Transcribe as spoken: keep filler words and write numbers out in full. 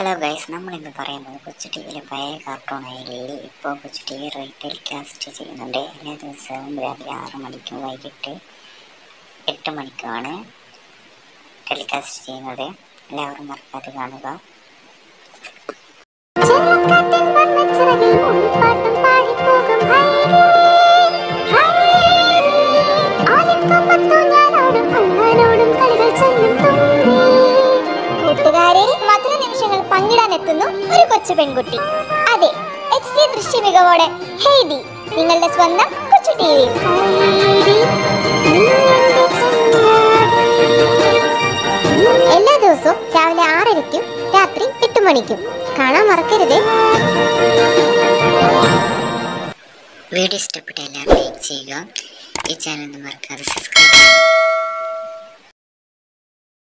Hello guys, നമ്മളിന്ന് പറയുന്നത് കൊച്ചു ടി വിയിലെ പഴയ കാർട്ടൂണായി ഇപ്പോൾ കൊച്ചു ടി വി ടെലികാസ്റ്റ് ചെയ്യുന്നുണ്ട്. എല്ലാ ദിവസവും രാവിലെ ആറ് മണിക്കും വൈകിട്ട് എട്ട് മണിക്കുമാണ് ടെലികാസ്റ്റ് ചെയ്യുന്നത്. എല്ലാവരും മറക്കാതെ കാണുക. കൂട്ടുകാരെ, മധുര നിമിഷങ്ങൾ പങ്കിടാനെത്തുന്നു ഒരു കൊച്ചു പെൺകുട്ടി. അതെ, എച്ച് ഡി ദൃശ്യ മികവോടെ ഹെയ്ഡി, നിങ്ങളുടെ സ്വന്തം കൊച്ചു ടി വി. എല്ലാ ദിവസവും രാവിലെ ആറരയ്ക്കും രാത്രി എട്ട് മണിക്കും കാണാൻ മറക്കരുതേ. വീഡിയോ ഇഷ്ടപ്പെട്ട എല്ലാവരും ലൈക്ക് ചെയ്യുക. ഈ ചാനൽ മറക്കാതെ സബ്സ്ക്രൈബ് ചെയ്യുക.